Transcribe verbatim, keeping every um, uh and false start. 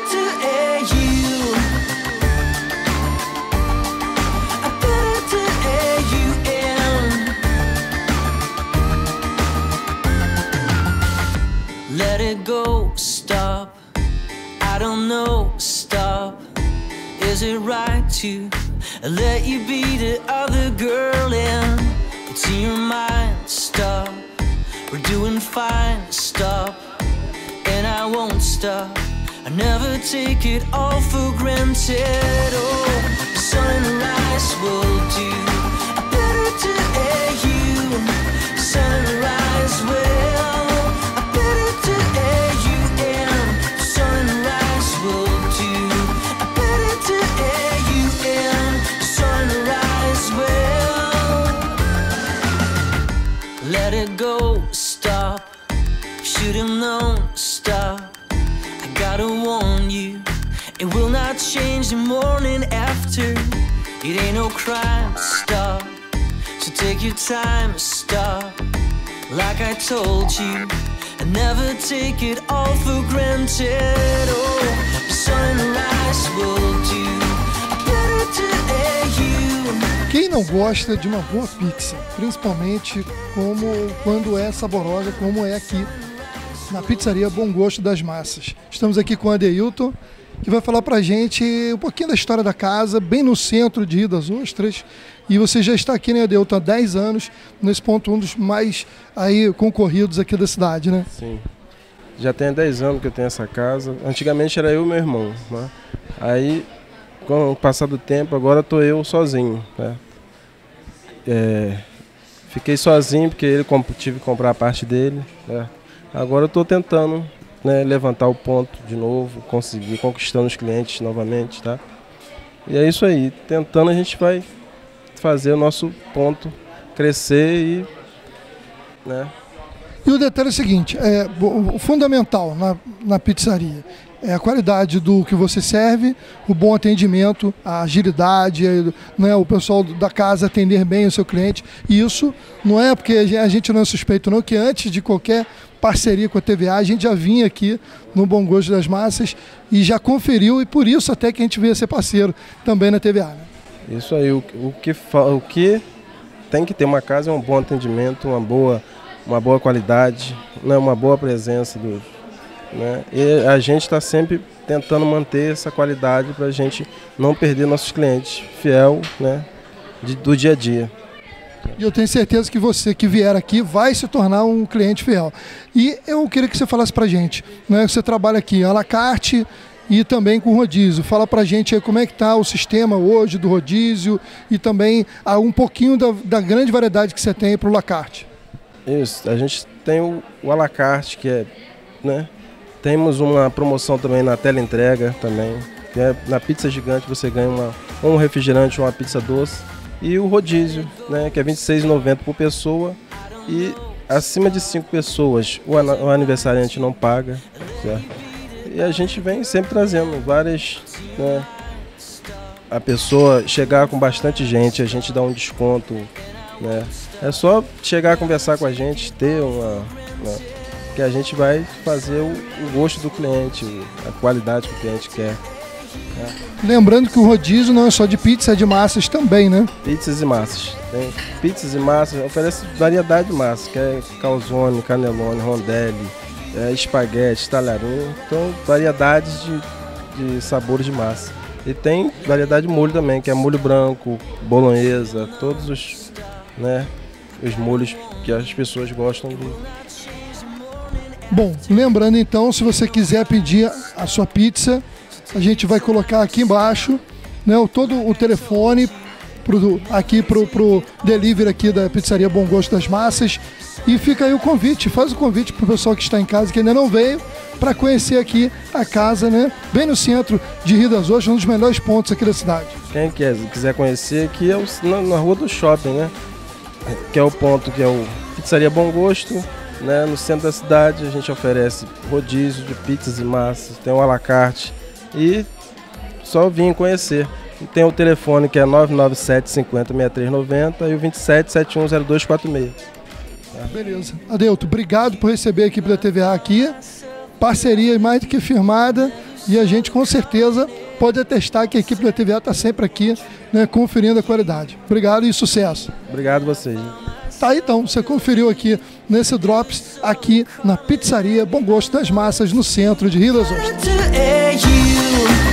to air you. I better to air you in. Let it go, stop. I don't know, stop. Is it right to let you be the other girl and it's in your mind? Stop. We're doing fine, stop. And I won't stop. I never take it all for granted. Oh, sunrise will do. I better to air you. Sunrise will. I better to air you in. Sunrise will do. I better to air you in. Sunrise will. Let it go, stop. Should have known, stop. I gotta warn you, it will not change the morning after. It ain't no crime, stop. So take your time, stop. Like I told you, I never take it all for granted. Oh, sunrise will do. Better to air you. Quem não gosta de uma boa pizza, principalmente como quando é saborosa, como é aqui na pizzaria Bom Gosto das Massas. Estamos aqui com o Adeilton, que vai falar pra gente um pouquinho da história da casa, bem no centro de Rio das Ostras. E você já está aqui, né, Adeilton, há dez anos, nesse ponto, um dos mais aí concorridos aqui da cidade, né? Sim. Já tem dez anos que eu tenho essa casa. Antigamente era eu e meu irmão, né? Aí, com o passar do tempo, agora estou eu sozinho, né? É, fiquei sozinho porque ele tive que comprar a parte dele, né? Agora eu estou tentando, né, levantar o ponto de novo, conseguir, conquistando os clientes novamente, tá? E é isso aí, tentando a gente vai fazer o nosso ponto crescer e, né? E o detalhe é o seguinte, é, o fundamental na, na pizzaria é a qualidade do que você serve, o bom atendimento, a agilidade, né, o pessoal da casa atender bem o seu cliente. E isso não é porque a gente não é suspeito não, que antes de qualquer parceria com a T V A, a gente já vinha aqui no Bom Gosto das Massas e já conferiu, e por isso até que a gente veio ser parceiro também na T V A, né? Isso aí, o, o, que, o que tem que ter uma casa é um bom atendimento, uma boa, uma boa qualidade, né, uma boa presença do... Né? E a gente está sempre tentando manter essa qualidade para a gente não perder nossos clientes fiel, né, de, do dia a dia. E eu tenho certeza que você que vier aqui vai se tornar um cliente fiel. E eu queria que você falasse para a gente, né, você trabalha aqui à la carte e também com rodízio. Fala para a gente aí como é que está o sistema hoje do rodízio e também ah, um pouquinho da, da grande variedade que você tem para o la carte. Isso, a gente tem o, o à la carte, que é, né, temos uma promoção também na tela entrega também, que é, na pizza gigante você ganha uma, um refrigerante ou uma pizza doce. E o rodízio, né, que é vinte e seis reais e noventa centavos por pessoa, e acima de cinco pessoas o, an o aniversariante não paga, certo? E a gente vem sempre trazendo várias, né, a pessoa chegar com bastante gente, a gente dá um desconto, né? É só chegar a conversar com a gente, ter uma... uma que a gente vai fazer o, o gosto do cliente, a qualidade que o cliente quer. Né? Lembrando que o rodízio não é só de pizza, é de massas também, né? Pizzas e massas. Tem pizzas e massas, oferece variedade de massas, que é calzone, canelone, rondelli, é, espaguete, talharine. Então, variedades de, de sabores de massa. E tem variedade de molho também, que é molho branco, bolonhesa, todos os, né, os molhos que as pessoas gostam de. Bom, lembrando então, se você quiser pedir a sua pizza, a gente vai colocar aqui embaixo, né, todo o telefone pro, aqui pro, pro delivery aqui da pizzaria Bom Gosto das Massas. E fica aí o convite, faz o convite pro pessoal que está em casa, que ainda não veio, para conhecer aqui a casa, né, bem no centro de Rio das Ostras, um dos melhores pontos aqui da cidade. Quem quer, quiser conhecer, aqui é o, na, na rua do shopping, né, que é o ponto que é o Pizzaria Bom Gosto. Né, no centro da cidade a gente oferece rodízio de pizzas e massas, tem um à la carte e só vim conhecer. E tem o telefone que é nove nove sete, cinquenta, sessenta e três noventa e o vinte e sete, setenta e um, zero dois quarenta e seis. Tá? Beleza. Adeilton, obrigado por receber a equipe da T V A aqui. Parceria mais do que firmada. E a gente com certeza pode atestar que a equipe da T V A está sempre aqui, né, conferindo a qualidade. Obrigado e sucesso. Obrigado a vocês. Tá aí então, você conferiu aqui nesse Drops, aqui na Pizzaria Bom Gosto das Massas, no centro de Rio das Ostras.